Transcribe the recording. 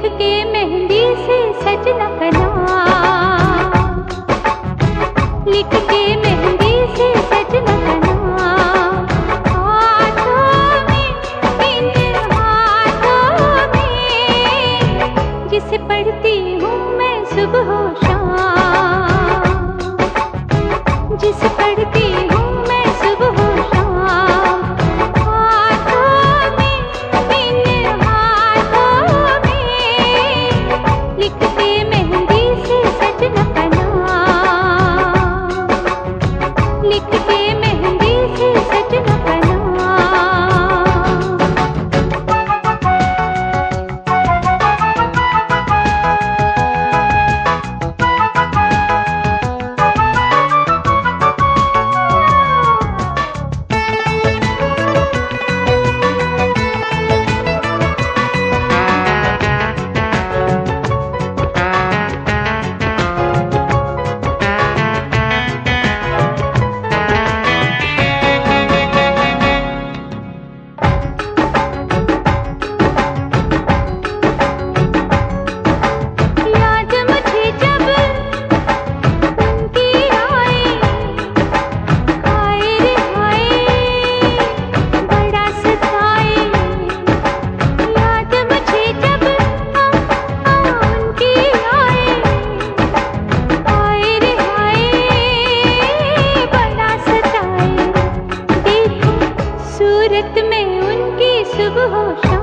के मेहंदी से सजना का नाम, लिख के मेहंदी से सजना का नाम, हाथों में, इन हाथों में, जिसे पढ़ती हूँ मैं सुबह शाम, जिसे पढ़ती हूँ मैं सुबह शाम, हाथों में, इन हाथों में, लिखते मेहंदी से सजना का नाम, लिखते मेहंदी से सजना का नाम। सूरत में उनकी सुबह